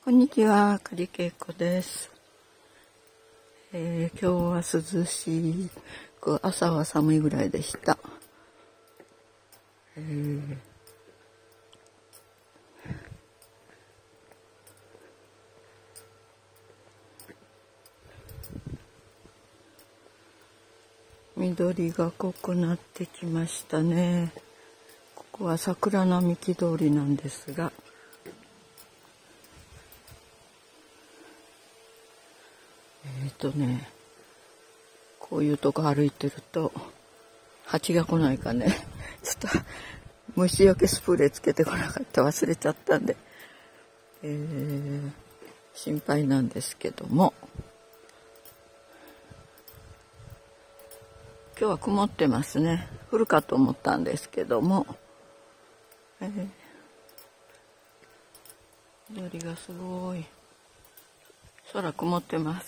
こんにちは、狩恵子です。今日は涼しく、朝は寒いぐらいでした。緑が濃くなってきましたね。ここは桜並木通りなんですが、こういうとこ歩いてると蜂が来ないかねちょっと虫除けスプレーつけてこなかった忘れちゃったんで、心配なんですけども、今日は曇ってますね。降るかと思ったんですけども、緑がすごい。空曇ってます。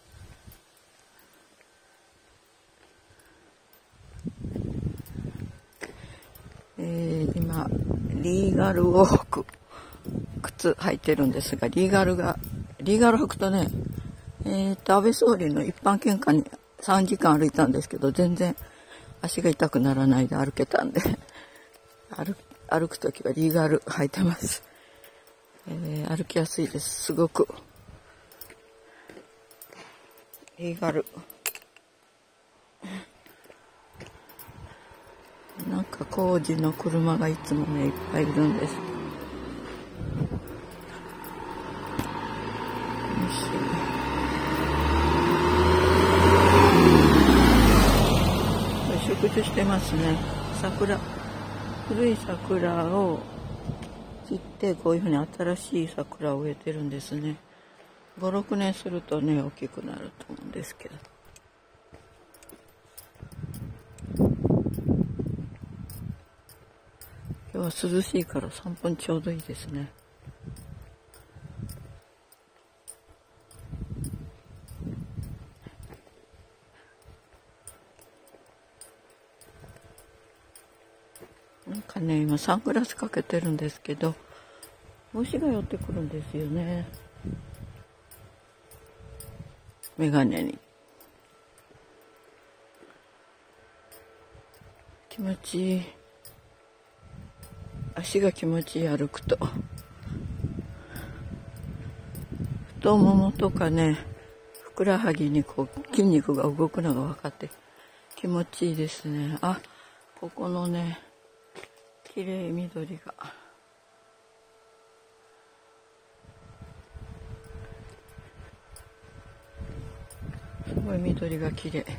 今リーガルウォーク靴履いてるんですが、リーガル履くとね、安倍総理の一般献花に3時間歩いたんですけど、全然足が痛くならないで歩けたんで歩くときはリーガル履いてます。歩きやすいです。すごくリーガル。なんか工事の車がいつもねいっぱいいるんです。植樹してますね。古い桜を切ってこういうふうに新しい桜を植えてるんですね。5、6年するとね大きくなると思うんですけど。今日は涼しいから散歩にちょうどいいですね。なんかね、今サングラスかけてるんですけど、虫が寄ってくるんですよね。メガネに。気持ちいい。足が気持ちいい、歩くと。太ももとかね、ふくらはぎにこう筋肉が動くのが分かって気持ちいいですね。あ、ここのね、綺麗緑が。すごい緑が綺麗。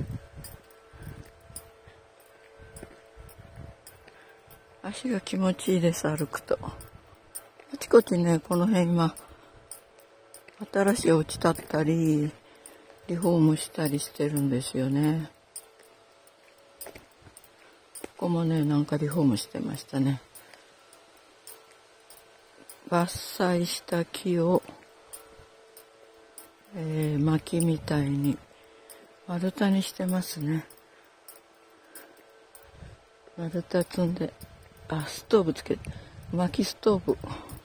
足が気持ちいいです、歩くと。あちこちね、この辺今、新しいお家建ったり、リフォームしたりしてるんですよね。ここもね、なんかリフォームしてましたね。伐採した木を、薪みたいに丸太にしてますね。丸太積んで、ストーブつけて、薪ストーブ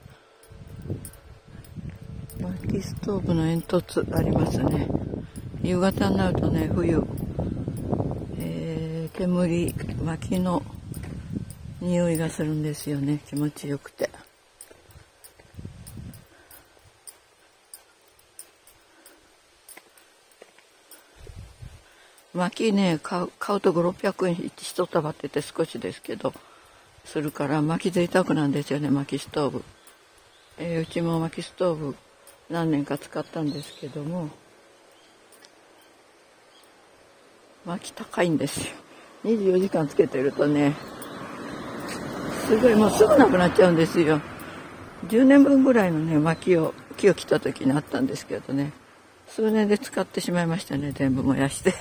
の煙突ありますね。夕方になるとね、冬、薪の匂いがするんですよね。気持ちよくて。薪ね、買うと5、600円一束って言って少しですけど、するから薪贅沢なんですよね、薪ストーブ。うちも薪ストーブ何年か使ったんですけども、薪高いんですよ。24時間つけてるとね、すごいもうすぐなくなっちゃうんですよ。10年分ぐらいのね、木を切った時にあったんですけどね、数年で使ってしまいましたね、全部燃やして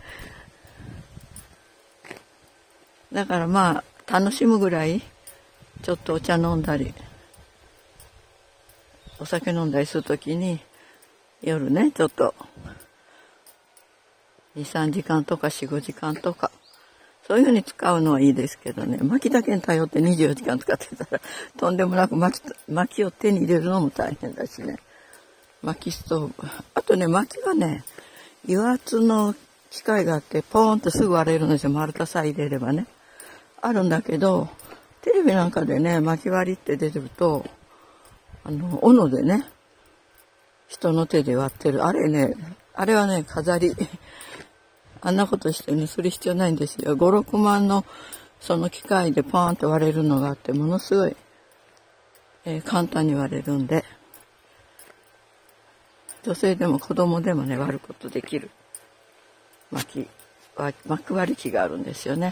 だからまあ楽しむぐらい、ちょっとお茶飲んだりお酒飲んだりするときに夜ね、ちょっと 2、3時間とか4、5時間とかそういうふうに使うのはいいですけどね、薪だけに頼って24時間使ってたら、とんでもなく薪を手に入れるのも大変だしね。薪ストーブ。あとね、薪はね、油圧の機械があって、ポーンとすぐ割れるんですよ。丸太さえ入れればね。あるんだけど、テレビなんかでね、薪割りって出てると、斧でね、人の手で割ってる。あれはね、飾り。あんなことしてね、する必要ないんですよ。5、6万のその機械でポーンと割れるのがあって、ものすごい、簡単に割れるんで、女性でも子供でもね、割ることできる薪割り機があるんですよね。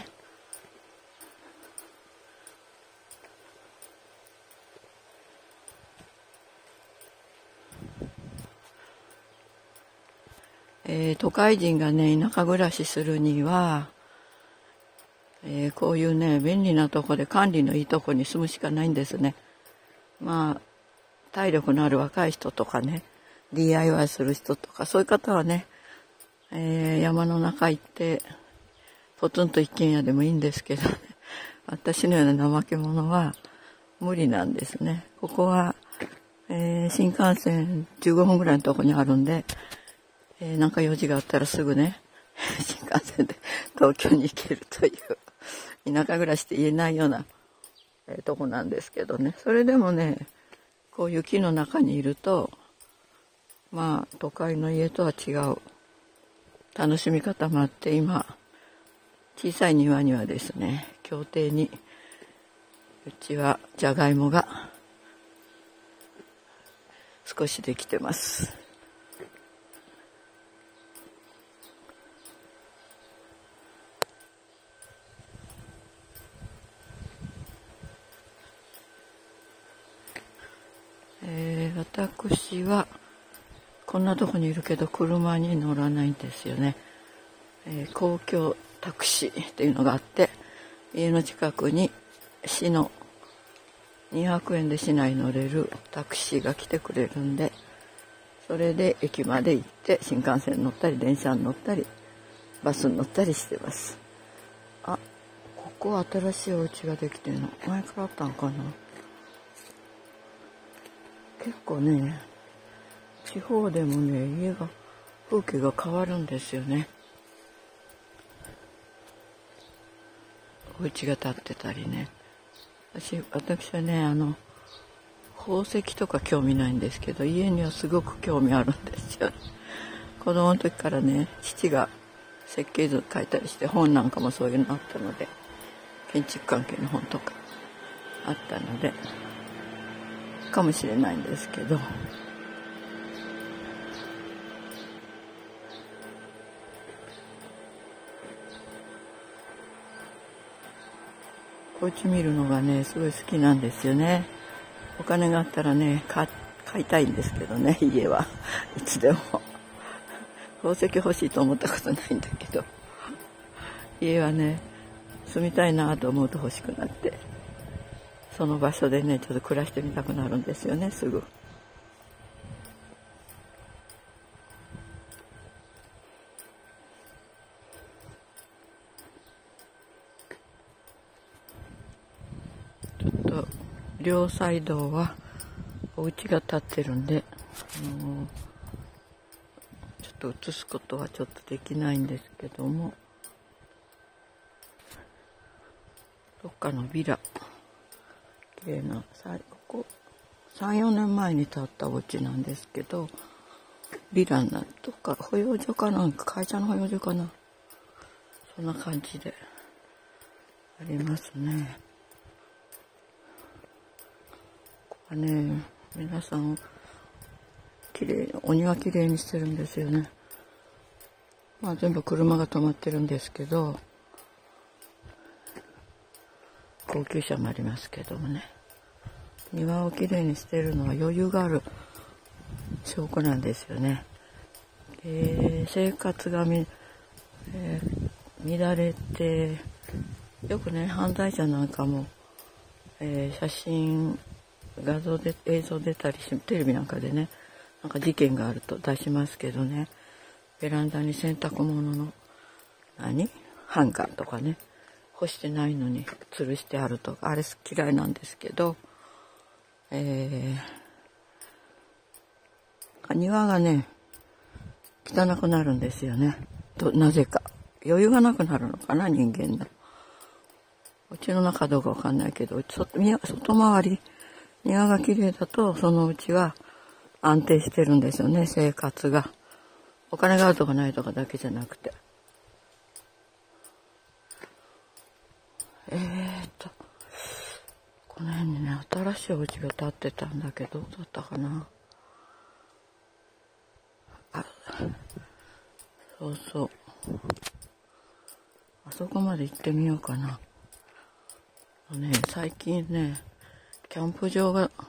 都会人がね、田舎暮らしするには、こういうね、便利なとこで管理のいいとこに住むしかないんですね。まあ、体力のある若い人とかね、DIY する人とか、そういう方はね、山の中行って、ポツンと一軒家でもいいんですけどね、私のような怠け者は無理なんですね。ここは、新幹線15分ぐらいのとこにあるんで、なんか用事があったらすぐね、新幹線で東京に行けるという、田舎暮らしって言えないような、とこなんですけどね。それでもね、こういう木の中にいると、まあ、都会の家とは違う楽しみ方もあって、今、小さい庭にはですね、校庭に、うちはじゃがいもが少しできてます。私はこんなとこにいるけど車に乗らないんですよね。公共タクシーっていうのがあって、家の近くに市の200円で市内乗れるタクシーが来てくれるんで、それで駅まで行って新幹線乗ったり電車に乗ったりバスに乗ったりしてます。あ、ここ新しいお家ができてるの。前からあったんかな。結構ね、地方でもね、風景が変わるんですよね。お家が建ってたりね。私はね、宝石とか興味ないんですけど、家にはすごく興味あるんですよね。子供の時からね、父が設計図書いたりして、本なんかもそういうのあったので、建築関係の本とかあったので、かもしれないんですけど、お家見るのがね、すごい好きなんですよね。お金があったらね、買いたいんですけどね、家はいつでも。宝石欲しいと思ったことないんだけど、家はね、住みたいなと思うと欲しくなって、その場所でね、ちょっと暮らしてみたくなるんですよね、すぐ。ちょっと両サイドはお家が建ってるんで、ちょっと映すことはちょっとできないんですけども、どっかのビラ、綺麗な、ここ3、4年前に建ったお家なんですけど、ビラなとか保養所かなんか、会社の保養所かな、そんな感じでありますね。ここはね、皆さんお庭きれいにしてるんですよね。まあ全部車が止まってるんですけど、高級車もありますけどもね、庭をきれいにしてるのは余裕がある証拠なんですよね。生活が乱れて、よくね、犯罪者なんかも、写真、映像出たりし、テレビなんかでね、なんか事件があると出しますけどね、ベランダに洗濯物のハンガーとかね、 干してないのに吊るしてあるとか、あれ嫌いなんですけど、庭がね、汚くなるんですよね。なぜか。余裕がなくなるのかな、人間の。うちの中どうかわかんないけど、外回り、庭が綺麗だと、そのうちは安定してるんですよね、生活が。お金があるとかないとかだけじゃなくて。この辺にね、新しいお家が建ってたんだけど、どうだったかな。そうそう。あそこまで行ってみようかな。最近ね、キャンプ場がで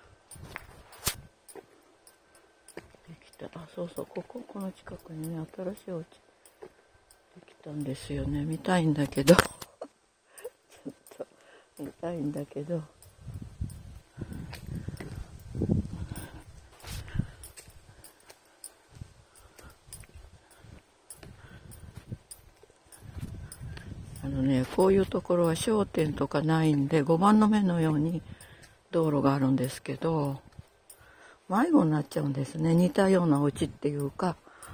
きた。そうそう、この近くにね、新しいお家できたんですよね。見たいんだけど。ちょっと、見たいんだけど。こういうところは商店とかないんで、5番の目のように道路があるんですけど、迷子になっちゃうんですね。似たようなお家っていうか、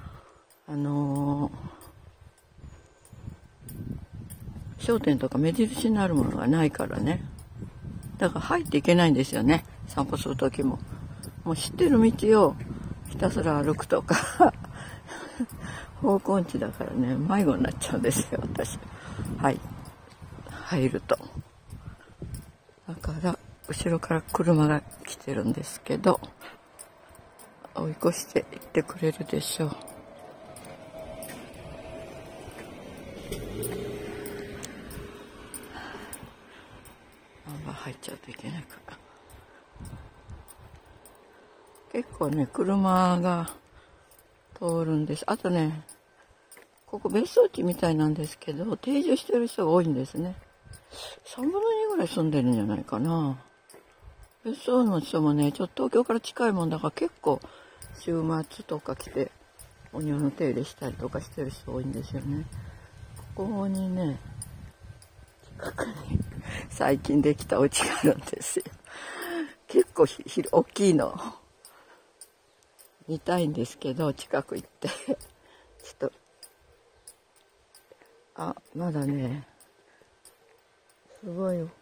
商店とか目印になるものがないからね。だから入っていけないんですよね。散歩するときも。もう知ってる道をひたすら歩くとか、方向音痴だからね、迷子になっちゃうんですよ、私。はい。入ると。だから、後ろから車が来てるんですけど、追い越して行ってくれるでしょう。入っちゃうといけないから。結構ね、車が通るんです。あとね、ここ別荘地みたいなんですけど、定住してる人が多いんですね。3分の2ぐらい住んでるんじゃないかな。別荘の人もね、ちょっと東京から近いもんだから結構週末とか来てお庭の手入れしたりとかしてる人多いんですよね。ここにね、近くに最近できたお家があるんですよ。結構大きいの。見たいんですけど、近く行って。ちょっと、まだね、すごい大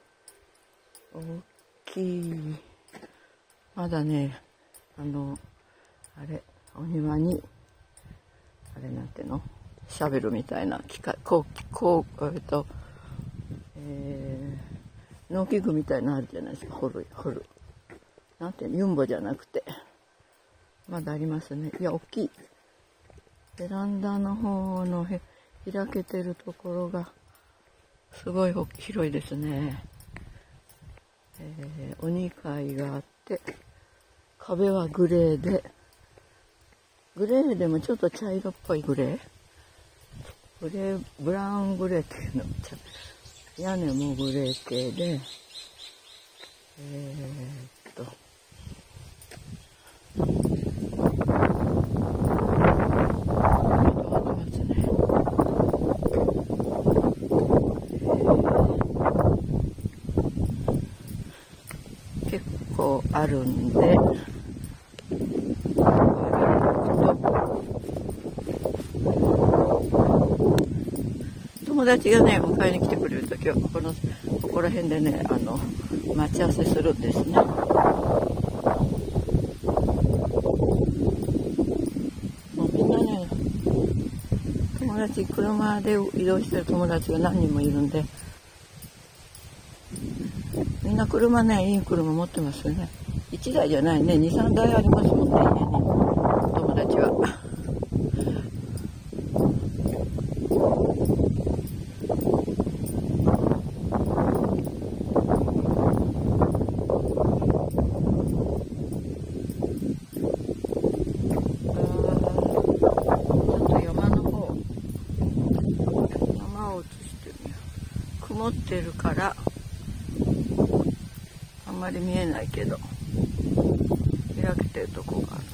きい。まだね、あれ、お庭に、なんていうの？シャベルみたいな機械、農機具みたいなのあるじゃないですか、掘る。なんていうの、ユンボじゃなくて。まだありますね。いや、大きい。ベランダの方の開けてるところが、すごい広いですね。お2階があって、壁はグレーで、グレーでもちょっと茶色っぽいグレー、ブラウングレーっていうの、屋根もグレー系で、結構あるんで、友達がね、迎えに来てくれるときは、ここら辺でね、待ち合わせするんですね。もうみんなね、車で移動してる友達が何人もいるんで、みんな車ね、いい車持ってますよね。1台じゃないね、2、3台ありますもんね、家に。友達は。曇ってるからあんまり見えないけど開けてるとこがある。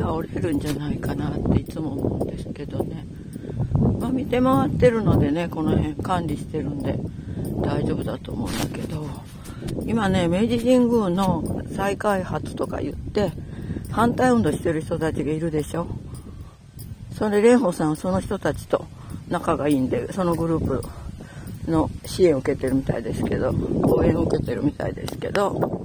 は折れるんじゃないかなっていつも思うんですけどね。まあ見て回ってるのでね、この辺管理してるんで大丈夫だと思うんだけど、今ね、明治神宮の再開発とか言って反対運動してる人たちがいるでしょ。それ蓮舫さんはその人たちと仲がいいんで、そのグループの支援を受けてるみたいですけど、応援を受けてるみたいですけど、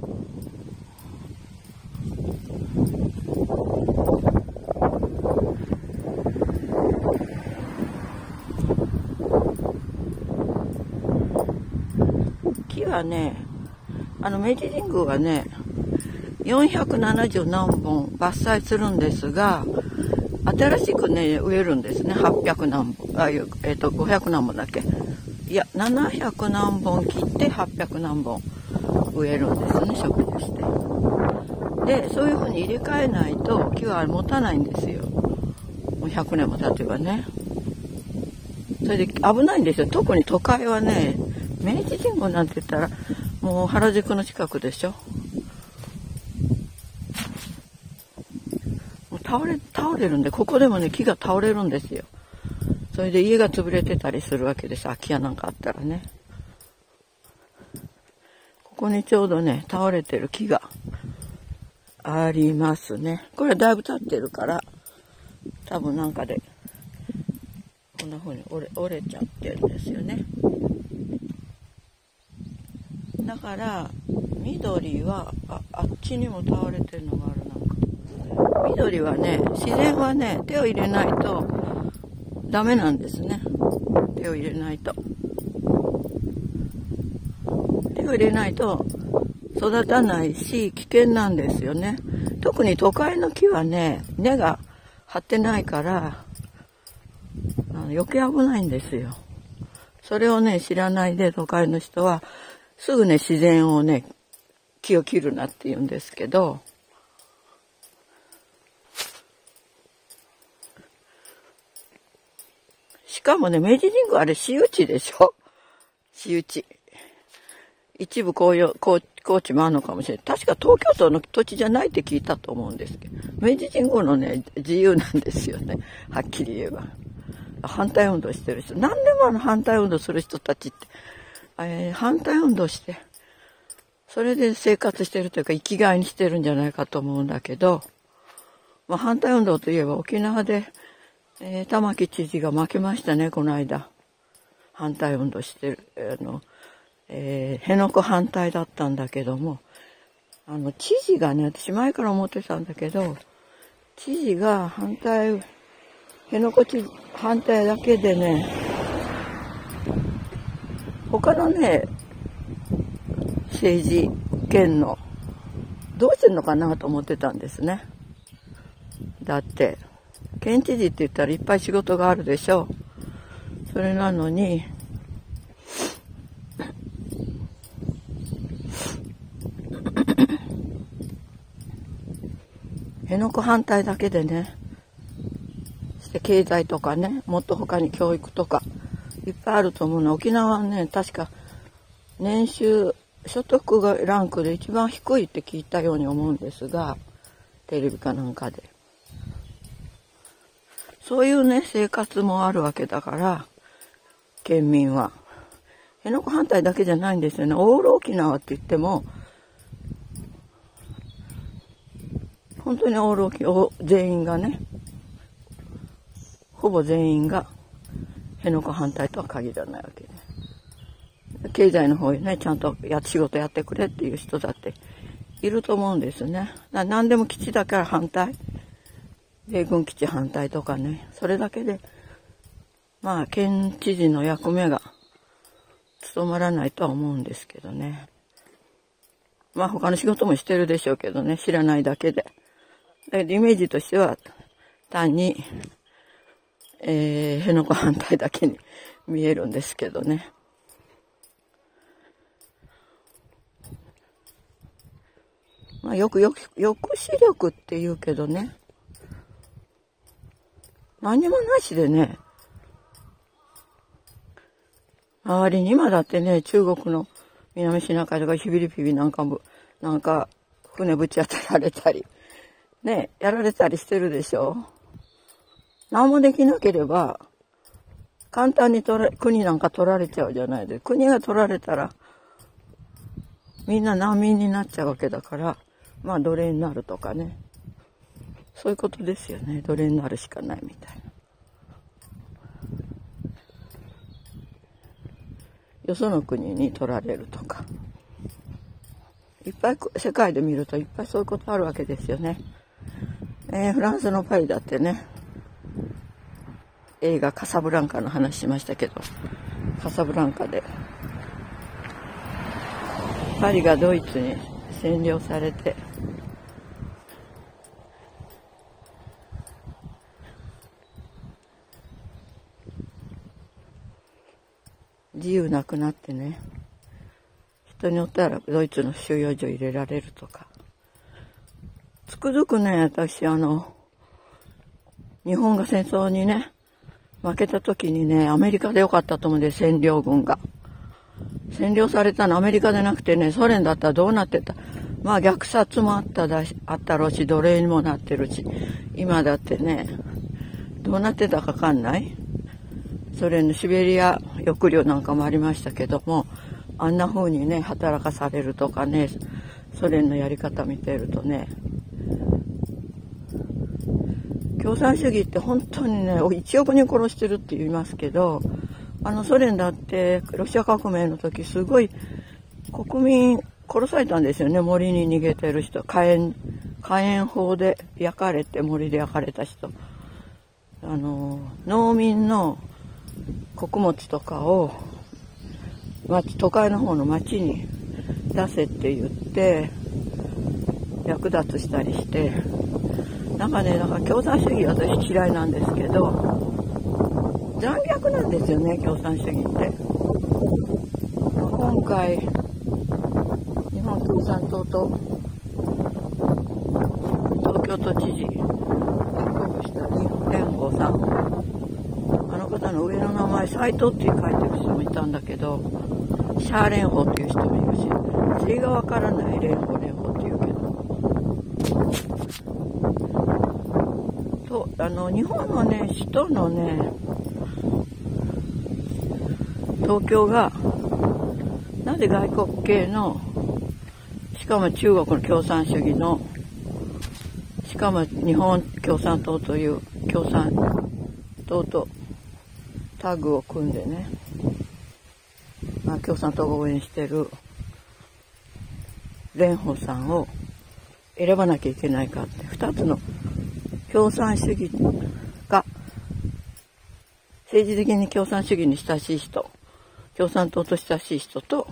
木はね、明治神宮はね、470何本伐採するんですが、新しくね、植えるんですね。800何本、500何本だっけ。いや、700何本切って800何本植えるんですね、植樹して。で、そういう風に入れ替えないと木は持たないんですよ。もう100年も経てばね。それで危ないんですよ。特に都会はね、明治神宮なんて言ったら、もう原宿の近くでしょ。もう倒れるんで、ここでもね、木が倒れるんですよ。それで家が潰れてたりするわけです。空き家なんかあったらね。ここにちょうどね、倒れてる木がありますね。これはだいぶ経ってるから、多分なんかで、こんな風に折れちゃってるんですよね。だから、緑は、あっちにも倒れてるのがあるなんか。緑はね、自然はね、手を入れないとダメなんですね。手を入れないと。手を入れないと育たないし、危険なんですよね。特に都会の木はね、根が張ってないから、余計危ないんですよ。それをね、知らないで都会の人は、すぐね、自然をね、木を切るなって言うんですけど、しかもね、明治神宮あれ私有地でしょ。私有地。一部公地もあるのかもしれない。確か東京都の土地じゃないって聞いたと思うんですけど、明治神宮のね、自由なんですよね。はっきり言えば。反対運動してる人。何でも反対運動する人たちって、反対運動して、それで生活してるというか生きがいにしてるんじゃないかと思うんだけど、まあ、反対運動といえば沖縄で、玉城知事が負けましたね、この間。反対運動してる、辺野古反対だったんだけども、知事がね、私前から思ってたんだけど、知事が辺野古反対だけでね、他のね、政治権の、どうしてんのかなと思ってたんですね。だって、県知事って言ったらいっぱい仕事があるでしょ。それなのに、辺野古反対だけでね、して経済とかね、もっと他に教育とか、いっぱいあると思うの。沖縄はね、確か年収、所得がランクで一番低いって聞いたように思うんですが、テレビかなんかで。そういうね、生活もあるわけだから、県民は。辺野古反対だけじゃないんですよね。オール沖縄って言っても、本当にオール沖縄、全員がね、ほぼ全員が辺野古反対とは限らないわけで。経済の方にね、ちゃんと仕事やってくれっていう人だっていると思うんですね。何でも基地だから反対。米軍基地反対とかね。それだけで、まあ、県知事の役目が務まらないとは思うんですけどね。まあ、他の仕事もしてるでしょうけどね。知らないだけで。だけどイメージとしては、単に、辺野古反対だけに見えるんですけどね。まあ、よく抑止力って言うけどね。何もなしでね。周りに今だってね、中国の南シナ海とかフィリピンなんかも、なんか船ぶち当てられたり、 ね、やられたりしてるでしょ。何もできなければ、簡単に国なんか取られちゃうじゃないですか。国が取られたら、みんな難民になっちゃうわけだから、まあ奴隷になるとかね。そういうことですよね。奴隷になるしかないみたいな。よその国に取られるとか。いっぱい世界で見るといっぱいそういうことあるわけですよね。フランスのパリだってね、映画カサブランカの話しましたけど、カサブランカでパリがドイツに占領されて、自由なくなってね、人によったらドイツの収容所入れられるとか。つくづくね、私日本が戦争にね、負けた時にね、アメリカでよかったと思うんで、占領軍が。占領されたのアメリカでなくてね、ソ連だったらどうなってた。まあ虐殺もあったろうし、奴隷にもなってるし、今だってね、どうなってたかわかんない。ソ連のシベリア抑留なんかもありましたけども、あんな風にね、働かされるとかね、ソ連のやり方見てるとね、共産主義って本当にね、1億人殺してるって言いますけど、ソ連だってロシア革命の時すごい国民殺されたんですよね。森に逃げてる人、火炎砲で焼かれて、森で焼かれた人、農民の穀物とかを都会の方の町に出せって言って略奪したりして、なんかね、共産主義私嫌いなんですけど、残虐なんですよね、共産主義って。今回日本共産党と東京都知事立候補した蓮舫さん、あの方の上の名前斉藤って書いてる人もいたんだけど、シャー蓮舫っていう人もいるし、釣りがわからない蓮舫っていうけど、日本のね、首都のね、東京がなぜ外国系の、しかも中国の共産主義の、しかも日本共産党という共産党とタッグを組んでね、まあ、共産党が応援してる蓮舫さんを選ばなきゃいけないかって、2つの共産主義が政治的に共産主義に親しい人、共産党と親しい人と、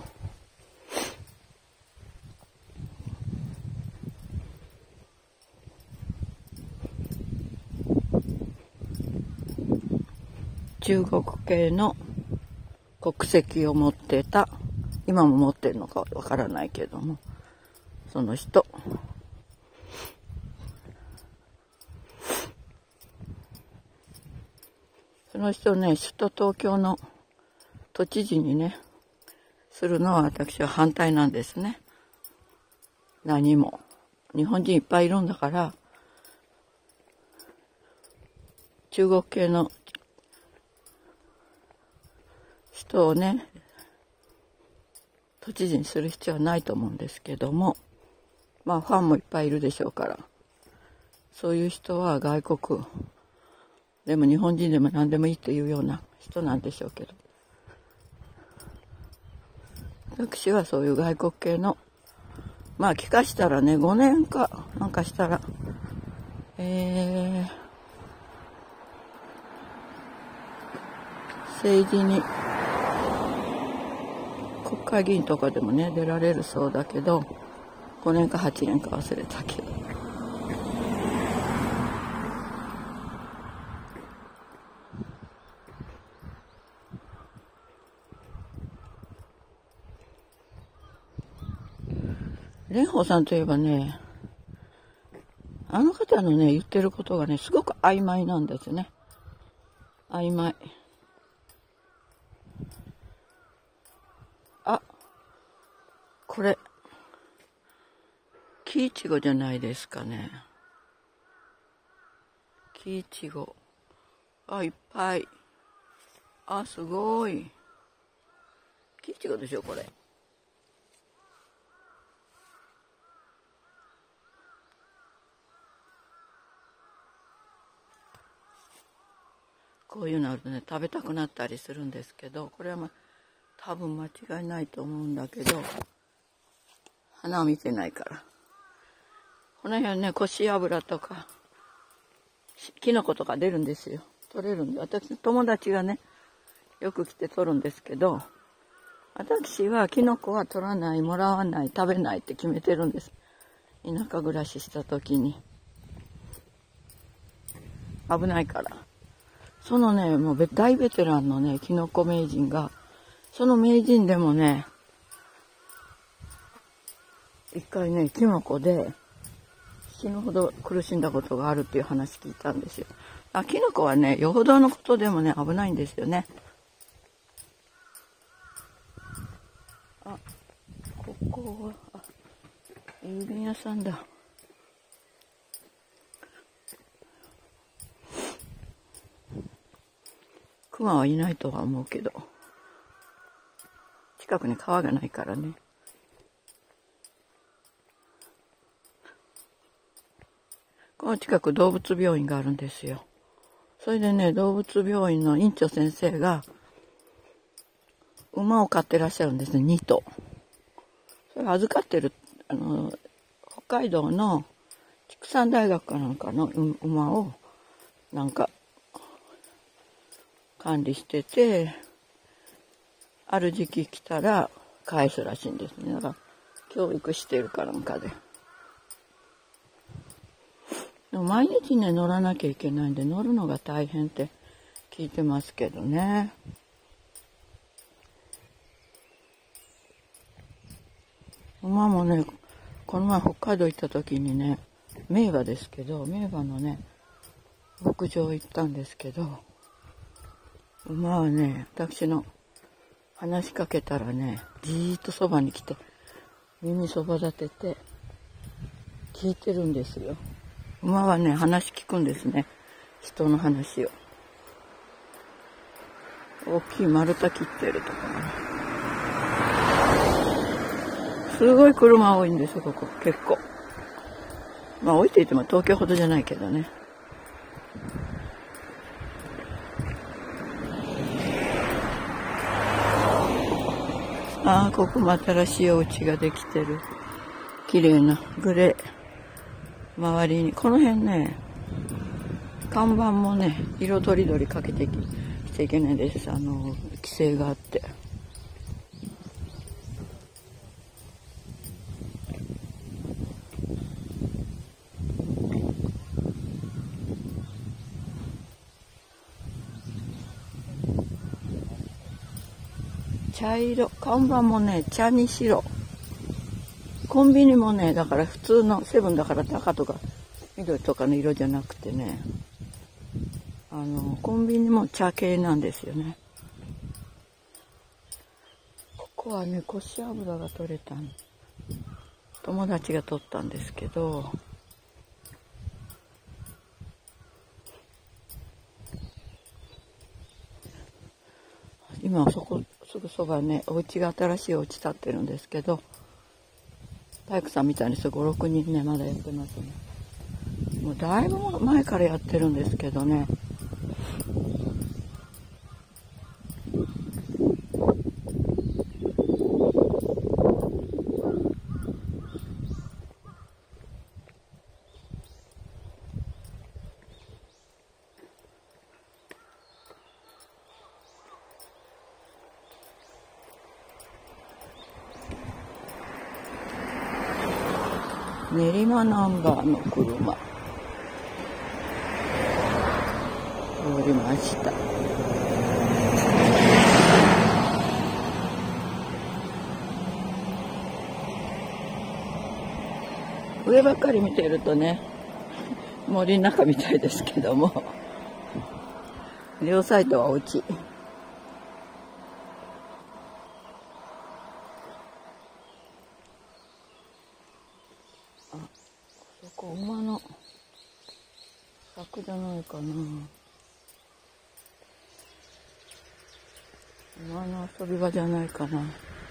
中国系の国籍を持ってた、今も持ってるのかわからないけども、その人。その人ね、首都東京の都知事にね、するのは私は反対なんですね。何も。日本人いっぱいいるんだから、中国系の人をね、都知事にする必要はないと思うんですけども、まあファンもいっぱいいるでしょうから、そういう人は外国でも日本人でも何でもいいというような人なんでしょうけど、私はそういう外国系の、まあ聞かしたらね、5年かなんかしたら、政治に国会議員とかでもね出られるそうだけど、5年か8年か忘れたけど、蓮舫さんといえばね、あの方のね言ってることがねすごく曖昧なんですね。曖昧。あ、これ木いちごじゃないですかね。 木いちご。あ、いっぱい。あ、すごい。木いちごでしょ、これ。こういうのあるとね、食べたくなったりするんですけど、これは多分間違いないと思うんだけど、花を見てないから。この辺ね、コシ油とか、キノコとか出るんですよ。取れるんで、私の友達がね、よく来て取るんですけど、私はキノコは取らない、もらわない、食べないって決めてるんです。田舎暮らしした時に。危ないから。そのね、もう大ベテランのね、キノコ名人が、その名人でもね、一回ね、キノコで死ぬほど苦しんだことがあるっていう話聞いたんですよ。キノコはね、よほどのことでもね、危ないんですよね。あ、ここは、郵便屋さんだ。熊はいないとは思うけど、近くに川がないからね。この近く動物病院があるんですよ。それでね、動物病院の院長先生が、馬を飼ってらっしゃるんですね、2頭。それ預かってる、北海道の畜産大学かなんかの馬を、なんか、管理してて、ある時期来たら返すらしいんですね。だから教育してるかなんかで。でも毎日ね、乗らなきゃいけないんで、乗るのが大変って聞いてますけどね。馬もね、この前北海道行った時にね、名馬ですけど、名馬のね、牧場行ったんですけど、馬はね、私の話しかけたらね、じーっとそばに来て、耳そば立てて、聞いてるんですよ。馬はね、話聞くんですね。人の話を。大きい丸太切ってるとかね。すごい車多いんですよ、ここ。結構。まあ、多いって言っても東京ほどじゃないけどね。ああ、ここも新しいお家ができてる。綺麗なグレー。周りに、この辺ね、看板もね、色とりどりかけてきちゃいけないです。規制があって。茶色、看板もね、茶に白。コンビニもね、だから普通のセブンだから赤とか緑とかの色じゃなくてね、コンビニも茶系なんですよね。ここはね、コシ油が取れたん。友達が取ったんですけど、今そこすぐそばね、お家が新しいお家建ってるんですけど、体育さんみたいに5、6人ね、まだやってますね。もうだいぶ前からやってるんですけどね。練馬ナンバーの車通りました。上ばっかり見てるとね、森の中みたいですけども、両サイドはお家。あそこ馬の柵じゃないかな。馬の遊び場じゃないかな。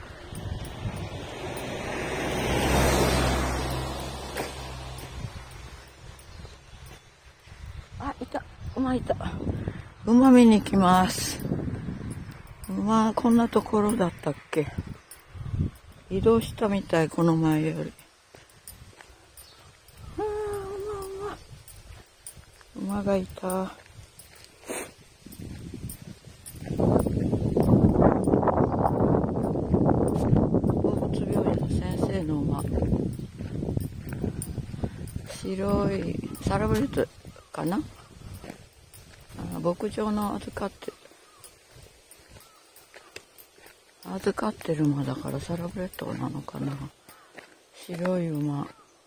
あ、いた。馬いた。馬見に行きます。馬、こんなところだったっけ。移動したみたい、この前より。馬がいた。動物病院の先生の馬。白いサラブレッドかな。牧場の預かってる馬だからサラブレッドなのかな。白い馬。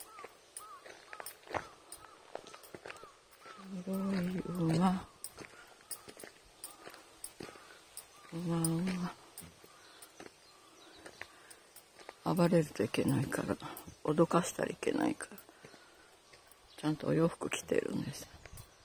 暴れるといけないから、脅かしたらいけないから、ちゃんとお洋服着てるんです。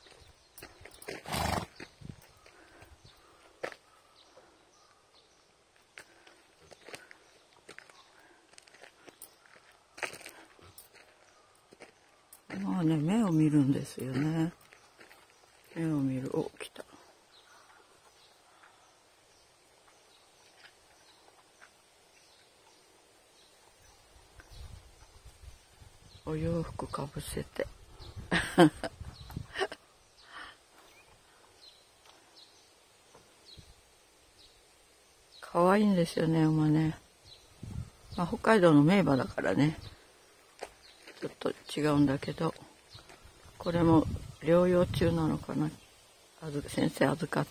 まあね、目を見るんですよね。目を見る。お、来た。お洋服かぶせて。可愛いんですよね、馬ね。まあ、北海道の名馬だからね。ちょっと違うんだけど、これも療養中なのかな。先生預かって。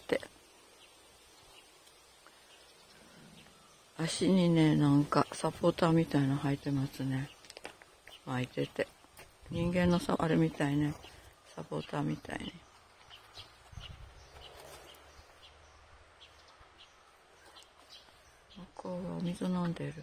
足にね、なんかサポーターみたいなの履いてますね。巻いてて。人間のあれみたいね。サポーターみたいに。向こうはお水飲んでる。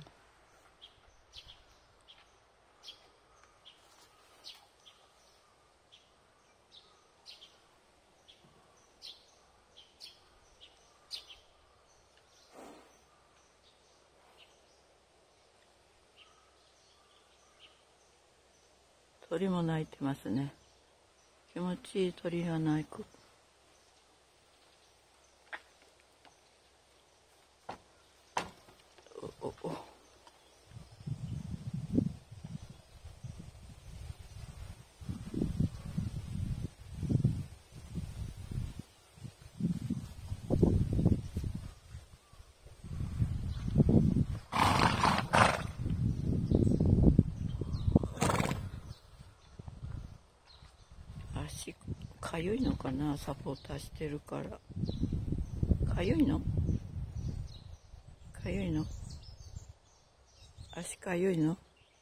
鳥も鳴いてますね。気持ちいい鳥が鳴く。足かゆいのかな、サポーターしてるから。かゆいの？かゆいの？足かゆいの？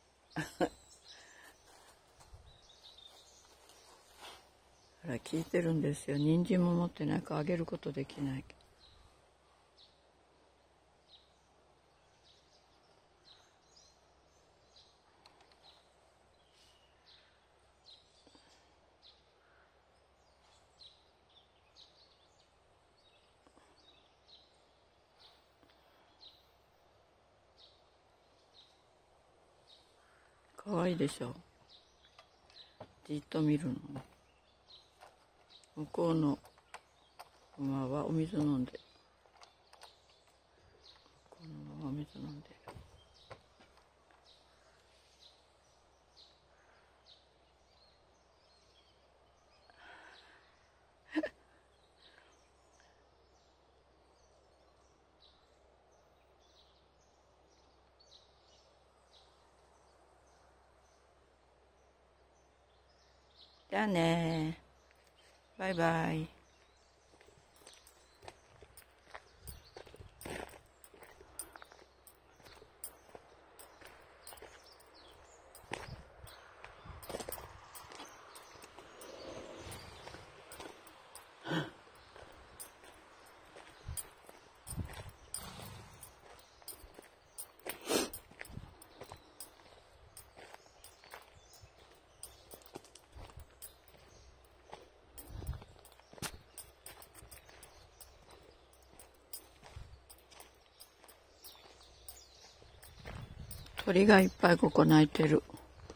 ほら、聞いてるんですよ。人参も持ってないからあげることできない。かわいいでしょ。じっと見るの。向こうの馬はお水飲んで。向こうの馬はお水飲んでる。じゃあね。バイバイ。 鳥がいっぱいここ鳴いてる。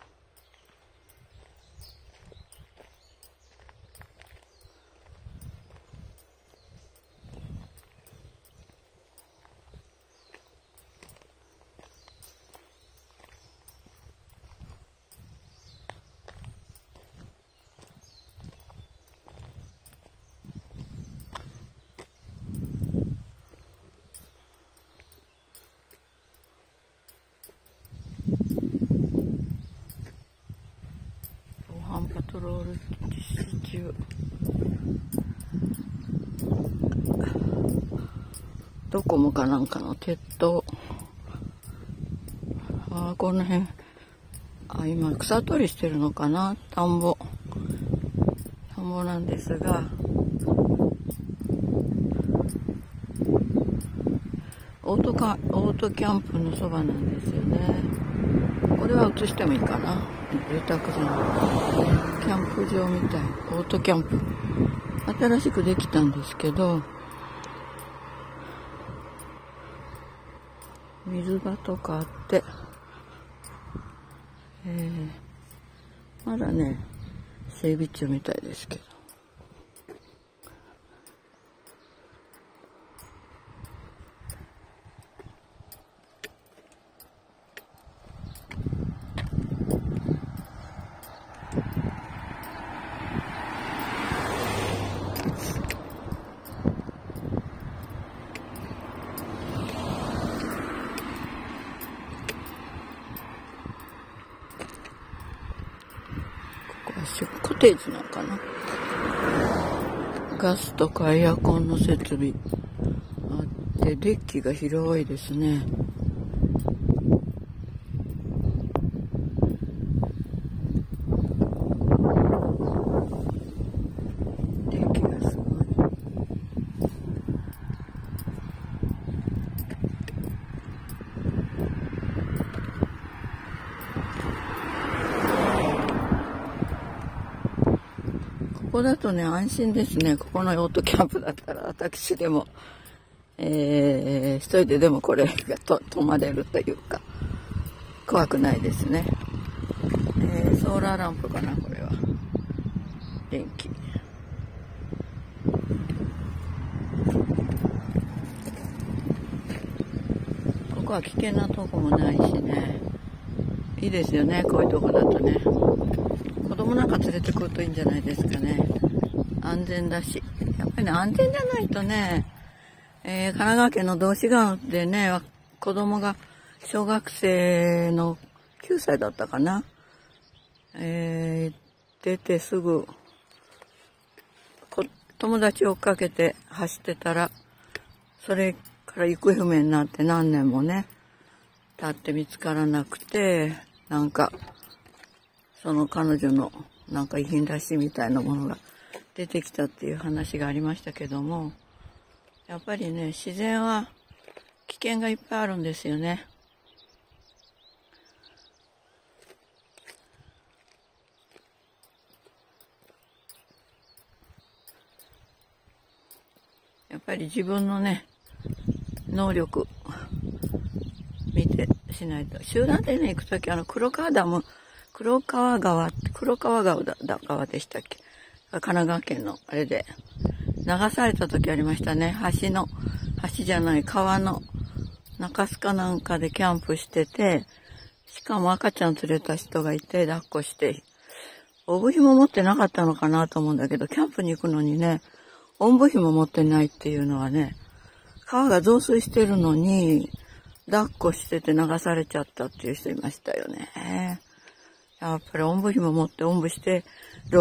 パトロール実施中。ドコモかなんかの鉄塔。この辺。今草取りしてるのかな。田んぼなんですが、オートキャンプのそばなんですよね。これは映してもいいかな。住宅じゃない。キャンプ場みたい。オートキャンプ。新しくできたんですけど、水場とかあって、まだね、整備中みたいですけど。コテージなのかな。ガスとかエアコンの設備あって、デッキが広いですね。デッキがすごい。ここだとね、安心ですね。ここのオートキャンプだったら、私でも、一人ででもこれが泊まれるというか、怖くないですね。ソーラーランプかな、これは。電気。ここは危険なとこもないしね。いいですよね、こういうとこだとね。子供なんか連れてくるといいんじゃないですかね。安全だし。やっぱりね、安全じゃないとね、神奈川県の道志川でね、子供が小学生の9歳だったかな。出てすぐ、友達を追っかけて走ってたら、それから行方不明になって何年もね、経って見つからなくて、なんか、その彼女のなんか遺品らしいみたいなものが出てきたっていう話がありましたけども、やっぱりね、自然は危険がいっぱいあるんですよね。やっぱり自分のね、能力見てしないと。集団でね、行くとき、黒川川でしたっけ。神奈川県のあれで流された時ありましたね。橋じゃない、川の中州かなんかでキャンプしてて、しかも赤ちゃん連れた人がいて抱っこして、おぶひも持ってなかったのかなと思うんだけど、キャンプに行くのにね、おんぶひも持ってないっていうのはね、川が増水してるのに、抱っこしてて流されちゃったっていう人いましたよね。やっぱりおんぶひも持っておんぶして、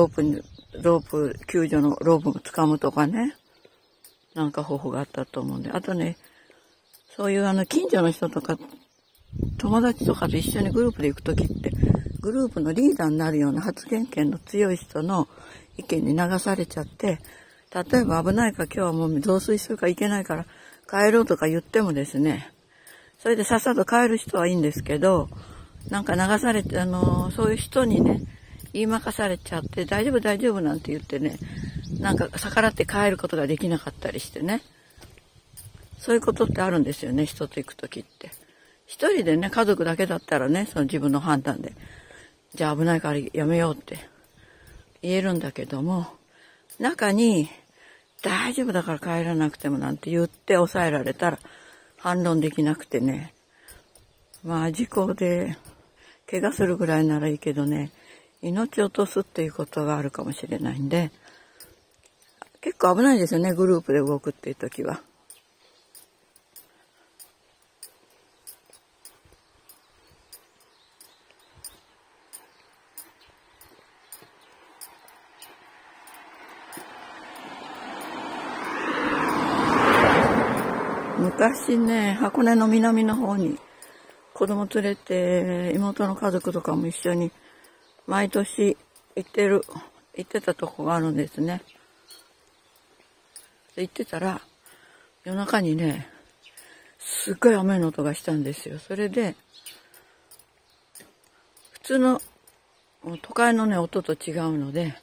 救助のロープを掴むとかね、なんか方法があったと思うんで、あとね、そういう近所の人とか、友達とかと一緒にグループで行くときって、グループのリーダーになるような発言権の強い人の意見に流されちゃって、例えば危ないから今日はもう増水するから行けないから帰ろうとか言ってもですね、それでさっさと帰る人はいいんですけど、なんか流されて、そういう人にね、言いまかされちゃって、大丈夫なんて言ってね、なんか逆らって帰ることができなかったりしてね。そういうことってあるんですよね、人と行くときって。 一人でね、家族だけだったらね、その自分の判断で、じゃあ危ないからやめようって言えるんだけども、中に大丈夫だから帰らなくてもなんて言って抑えられたら反論できなくてね、まあ事故で怪我するぐらいならいいけどね、命を落とすっていうことがあるかもしれないんで、結構危ないですよね、グループで動くっていう時は。昔ね、箱根の南の方に子供連れて妹の家族とかも一緒に毎年行ってたとこがあるんですね。行ってたら夜中にね、すっごい雨の音がしたんですよ。それで普通の都会のね音と違うので、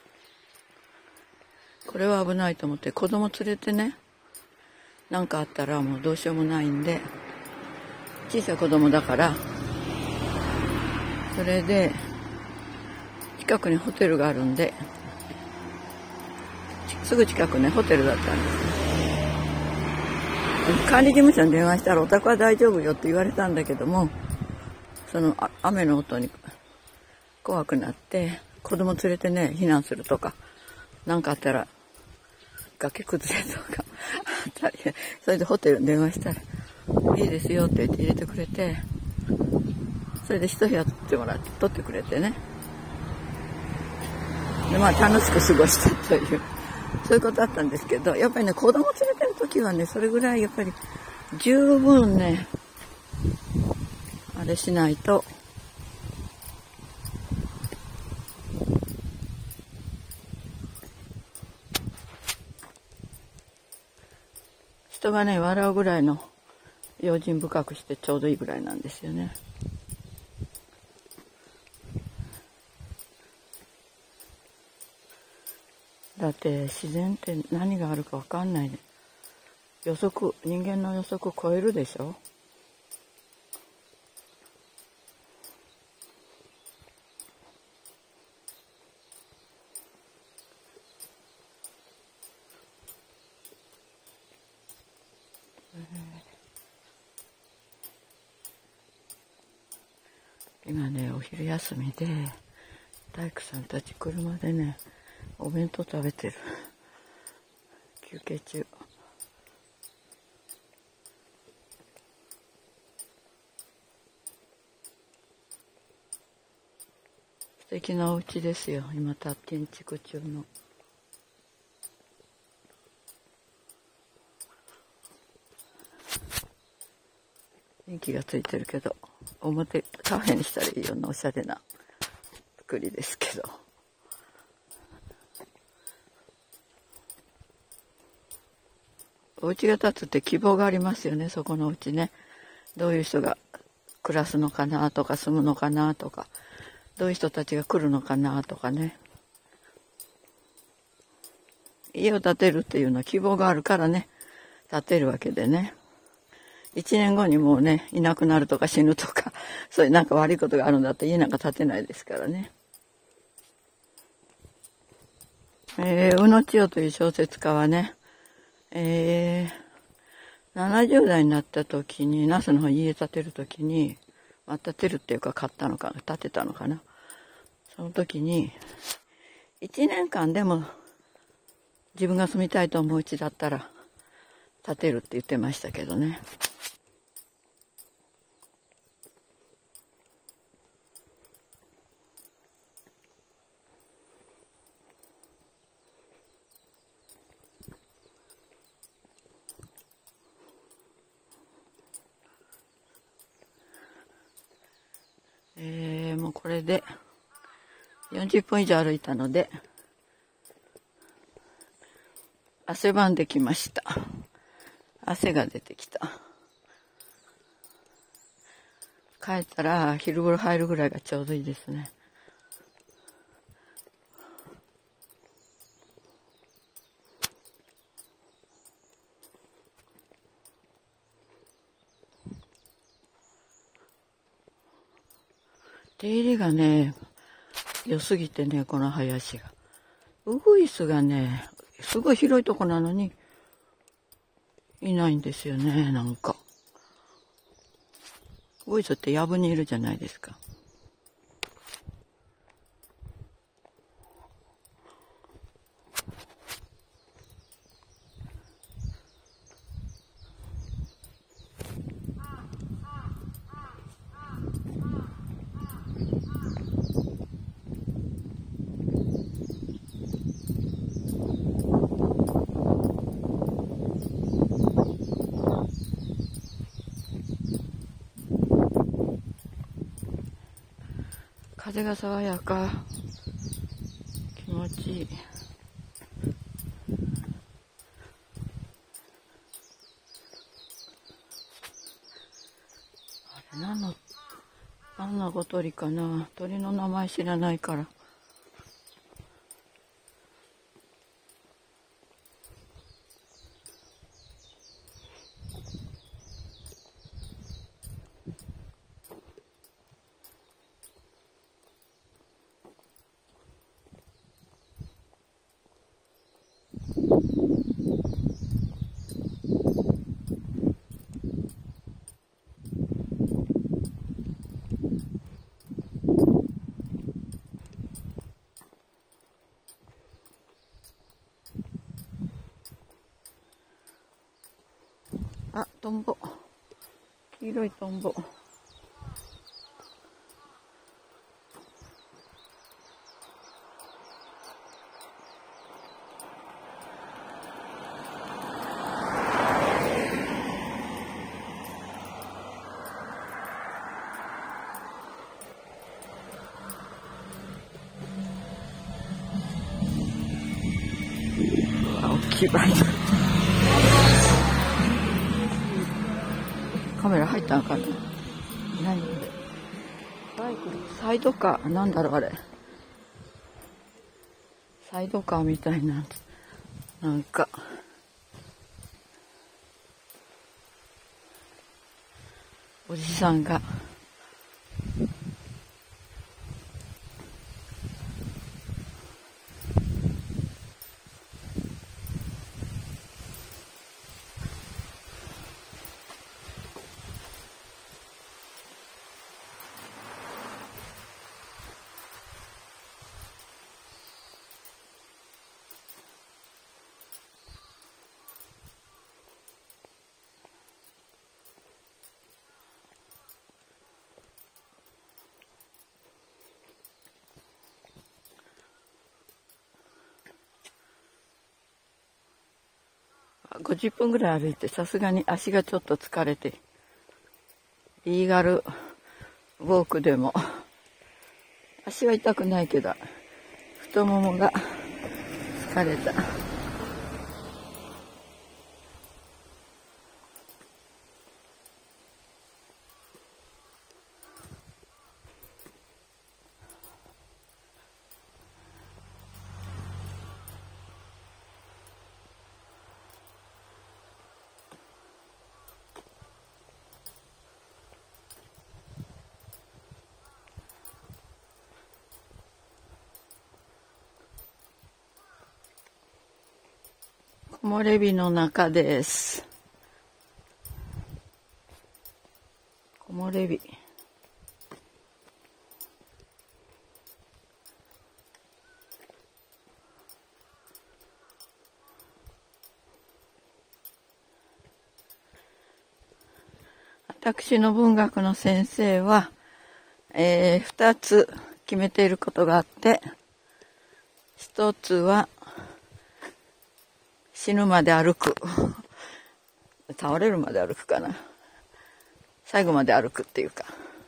これは危ないと思って子供連れてね、なんかあったらもうどうしようもないんで、小さい子供だから、それで近くにホテルがあるんで、すぐ近くねホテルだったんですね。管理事務所に電話したらお宅は大丈夫よって言われたんだけども、その雨の音に怖くなって子供連れてね避難するとか、なんかあったら崖崩れとかあったり、それでホテルに電話したらいいですよって言って入れてくれて、それで一部屋取ってくれてね、でまあ楽しく過ごしたという、そういうことだったんですけど、やっぱりね子供連れてる時はね、それぐらいやっぱり十分ねあれしないと。人がね笑うぐらいの用心深くしてちょうどいいぐらいなんですよね。だって自然って何があるか分かんないで、人間の予測を超えるでしょ。今ねお昼休みで大工さんたち車でねお弁当食べてる、休憩中。素敵なお家ですよ、今建築中の。電気がついてるけど、表カフェにしたらいいようなおしゃれな作りですけど。お家が建つって希望がありますよね、そこのお家ね。どういう人が暮らすのかなとか、住むのかなとか、どういう人たちが来るのかなとかね。家を建てるっていうのは希望があるからね、建てるわけでね。1年後にもうねいなくなるとか死ぬとか、そういうなんか悪いことがあるんだって家なんか建てないですからね。宇野千代という小説家はね、70代になった時に那須の方に家建てる時に、建てるっていうか買ったのか建てたのかな、その時に1年間でも自分が住みたいと思う家だったら建てるって言ってましたけどね。もうこれで40分以上歩いたので汗ばんできました。汗が出てきた。帰ったら昼風呂入るぐらいがちょうどいいですね。 手入れがね、良すぎてね、この林が。ウグイスがね、すごい広いとこなのに、いないんですよね、なんか。ウグイスって藪にいるじゃないですか。風が爽やか、気持ちいい。あれ何の小鳥かな。鳥の名前知らないから。あ、トンボ。黄色いトンボ。大きいバイク。カメラ入ったんかな。何これ。バイク、サイドカー、なんだろうあれ。サイドカーみたいな、なんか。おじさんが。50分ぐらい歩いて、さすがに足がちょっと疲れて、リーガルウォークでも、足は痛くないけど、太ももが疲れた。木漏れ日の中です。木漏れ日。私の文学の先生は、2つ決めていることがあって、1つは死ぬまで歩く。倒れるまで歩くかな。最後まで歩くっていうか。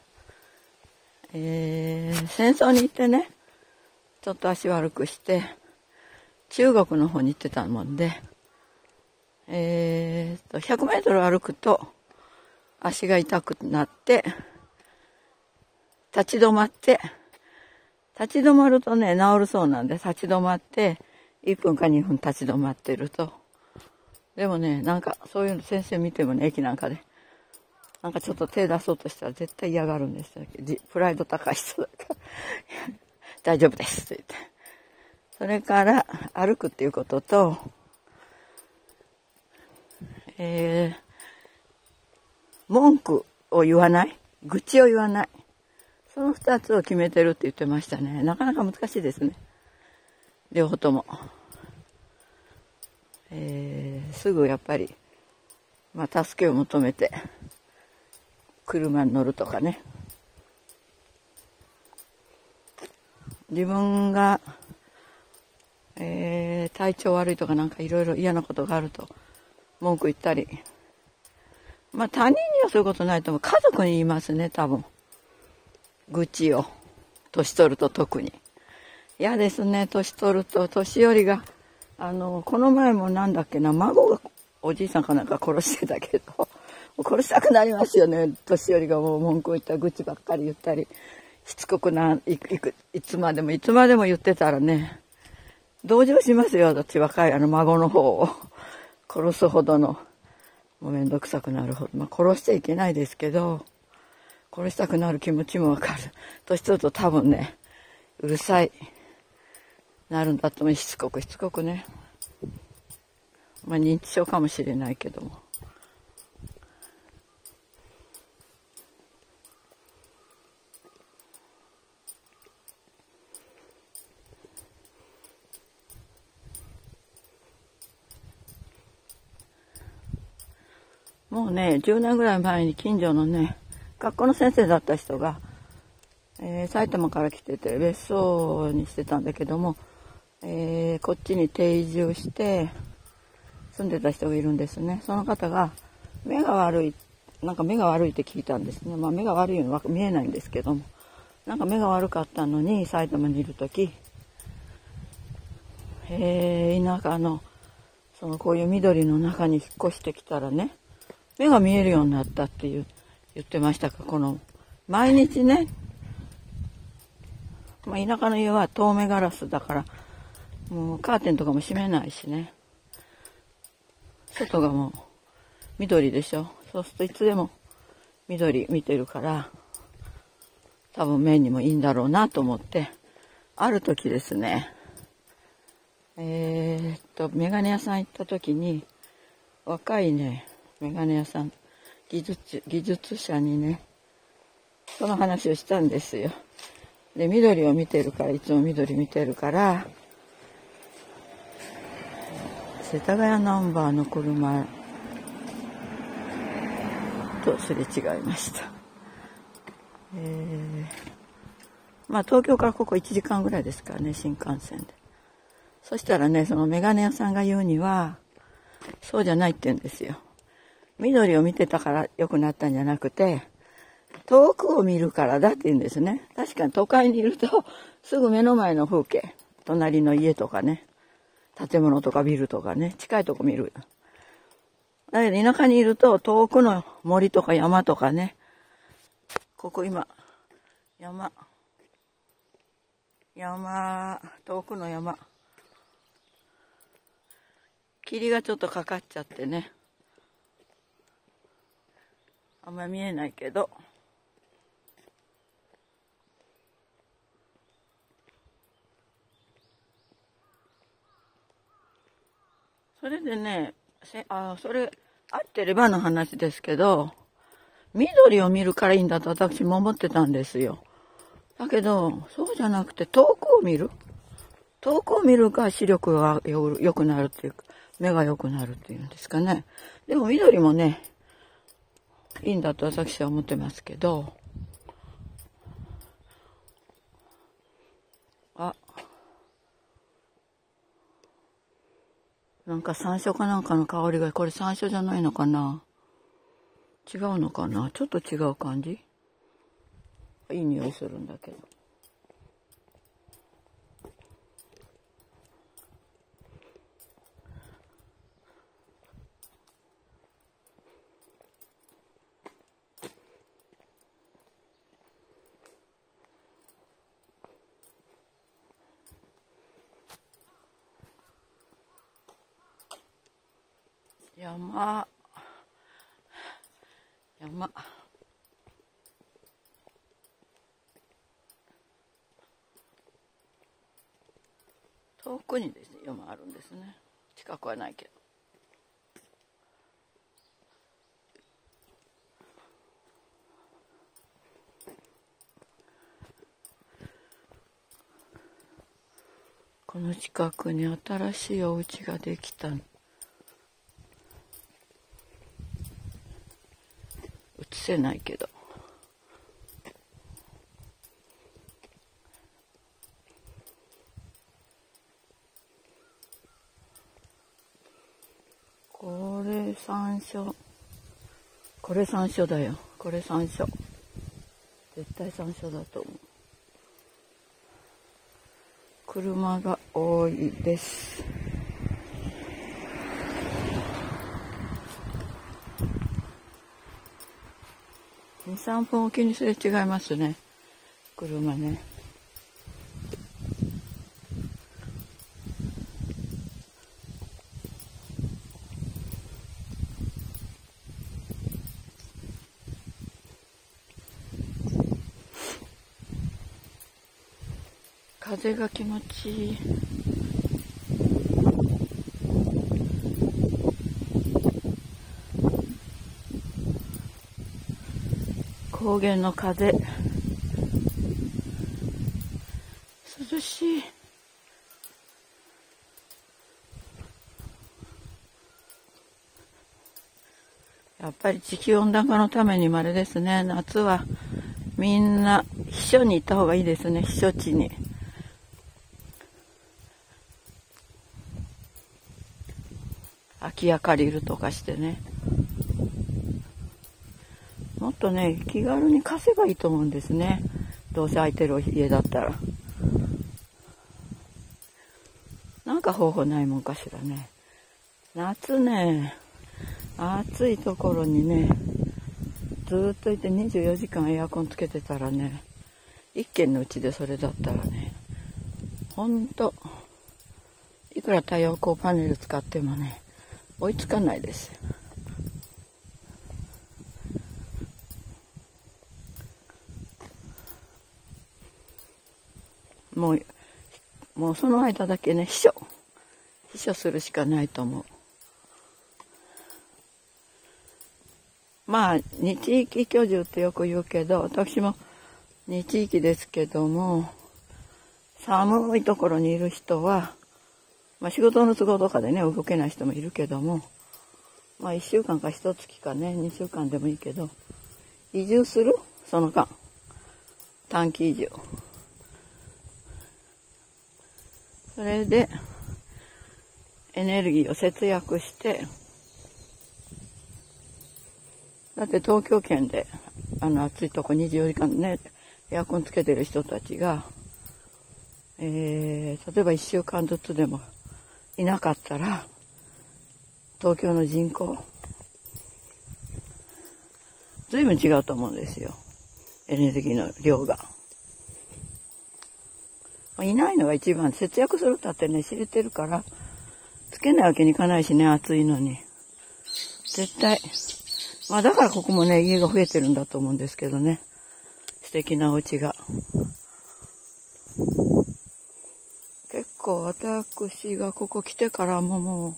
戦争に行ってね、ちょっと足悪くして、中国の方に行ってたもんで、100メートル歩くと足が痛くなって、立ち止まるとね、治るそうなんで、立ち止まって、1分か2分立ち止まってると。でもね、なんかそういうの先生見てもね、駅なんかで。 なんかちょっと手出そうとしたら絶対嫌がるんですよ。プライド高い人だから大丈夫ですと言って。それから歩くっていうことと、文句を言わない、愚痴を言わない、その2つを決めてるって言ってましたね。なかなか難しいですね、両方とも。すぐやっぱり、助けを求めて車に乗るとかね、自分が、体調悪いとかなんかいろいろ嫌なことがあると文句言ったり、他人にはそういうことないと思う。家族に言いますね、多分。愚痴を。年取ると特に。嫌ですね、年取ると。年寄りが、この前もなんだっけな、孫がおじいさんかなんか殺してたけど、殺したくなりますよね。年寄りがもう文句言ったり、愚痴ばっかり言ったり、しつこくいつまでも言ってたらね、同情しますよ、私若い孫の方を殺すほどの。もうめんどくさくなるほど。殺しちゃいけないですけど、殺したくなる気持ちもわかる。年取ると多分ね、うるさい、なるんだと思う。しつこくね。認知症かもしれないけども。もうね、10年ぐらい前に近所のね、学校の先生だった人が、埼玉から来てて別荘にしてたんだけども、こっちに定住して住んでた人がいるんですね。その方が目が悪いって聞いたんですね。目が悪いように見えないんですけども、なんか目が悪かったのに埼玉にいるとき、田舎のこういう緑の中に引っ越してきたらね、目が見えるようになったって言ってましたか。毎日ね、田舎の家は透明ガラスだから、もうカーテンとかも閉めないしね。外がもう緑でしょ。そうするといつでも緑見てるから、多分目にもいいんだろうなと思って、ある時ですね、メガネ屋さん行った時に、若いね、メガネ屋さん、技術者にね、その話をしたんですよ。で、緑を見てるから、いつも緑見てるから、世田谷ナンバーの車とすれ違いました。東京からここ1時間ぐらいですからね、新幹線で。そしたらね、そのメガネ屋さんが言うには、そうじゃないって言うんですよ。緑を見てたから良くなったんじゃなくて、遠くを見るからだって言うんですね。確かに都会にいると、すぐ目の前の風景、隣の家とかね、建物とかビルとかね、近いとこ見る。だけど田舎にいると、遠くの森とか山とかね、ここ今、遠くの山、霧がちょっとかかっちゃってね、あんまり見えないけど、それでね、それ合ってればの話ですけど、緑を見るからいいんだと私も思ってたんですよ。だけど、そうじゃなくて遠くを見るから視力が良くなるっていうか、目が良くなるっていうんですかね。でも緑もね、いいんだと私は思ってますけど、なんか山椒かなんかの香りが、これ山椒じゃないのかな？違うのかな？ちょっと違う感じ？いい匂いするんだけど。 山。遠くにですね、山あるんですね。近くはないけど。この近くに新しいお家ができた。映せないけど。これ山椒。これ山椒だよ。これ山椒。絶対山椒だと思う。車が多いです。2、3分おきにすれ違いますね。車ね。風が気持ちいい。高原の風。涼しい。やっぱり地球温暖化のためにもあれですね。夏はみんな避暑に行った方がいいですね。避暑地に。空き家借りるとかしてね。もっとね、気軽に貸せばいいと思うんですね。どうせ空いてる家だったら。なんか方法ないもんかしらね。夏ね、暑いところにね、ずっといて24時間エアコンつけてたらね、一軒のうちでそれだったらね、ほんと、いくら太陽光パネル使ってもね、追いつかないです。もうその間だけね、避暑するしかないと思う。まあ、2地域居住ってよく言うけど、私も2地域ですけども、寒いところにいる人は、まあ仕事の都合とかでね、動けない人もいるけども、まあ1週間か1月かね、2週間でもいいけど、移住する？その間。短期移住。それで、エネルギーを節約して、だって東京圏で、暑いとこ24時間ね、エアコンつけてる人たちが、例えば1週間ずつでもいなかったら、東京の人口、随分違うと思うんですよ。エネルギーの量が。いないのが一番、節約するったってね、知れてるから、つけないわけにいかないしね、暑いのに。絶対。まあだからここもね、家が増えてるんだと思うんですけどね。素敵なお家が。結構私がここ来てからもう、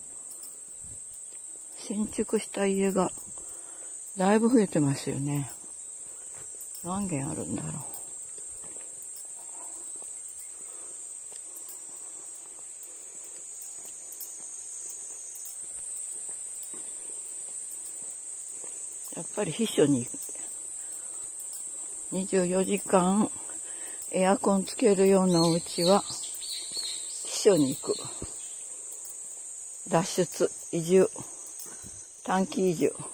新築した家がだいぶ増えてますよね。何軒あるんだろう。やっぱり避暑に行く。24時間エアコンつけるようなお家は避暑に行く。脱出、移住、短期移住。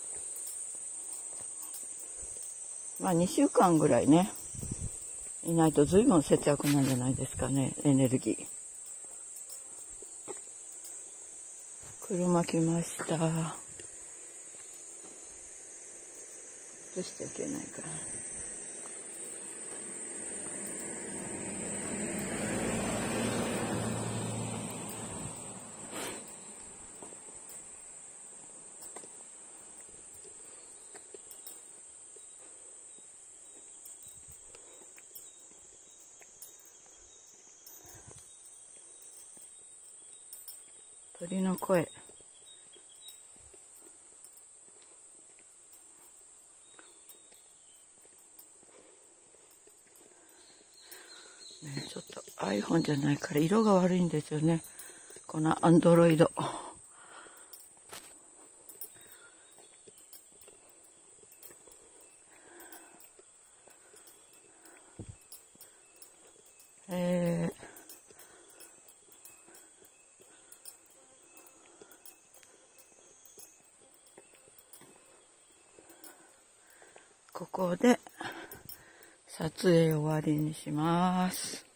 まあ2週間ぐらいね、いないと随分節約なんじゃないですかね、エネルギー。車来ました。どうしていけないかな。 鳥の声。ね、ちょっと iPhone じゃないから色が悪いんですよね。この Android。ここで撮影終わりにします。